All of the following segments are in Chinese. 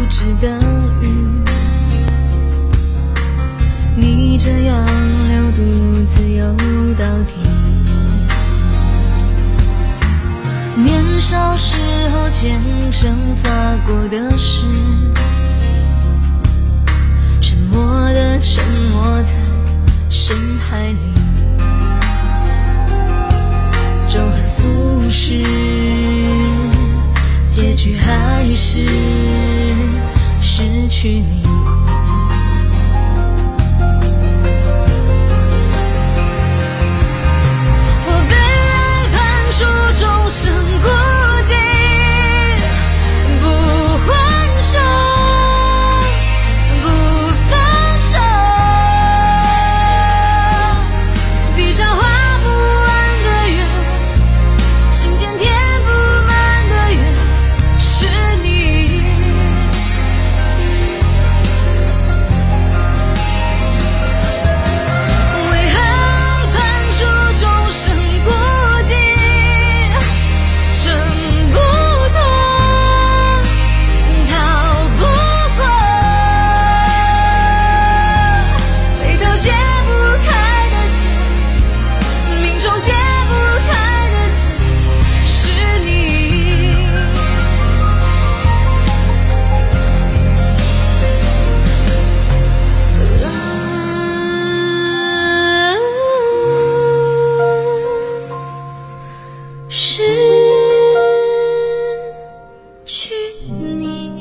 知的雨，你这样留独自游到底。年少时候虔诚发过的誓，沉默的沉没在深海里，周而复始，结局还是失去你。我被爱判处终身孤寂，不还手，不放手，闭上画不完的圆，心间填不满的缘，是你。为何爱判处终身孤寂，挣不脱，逃不过，回头解不开的结，命中解不开的结，是你。失去你，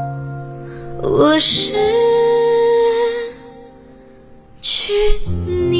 我失去你。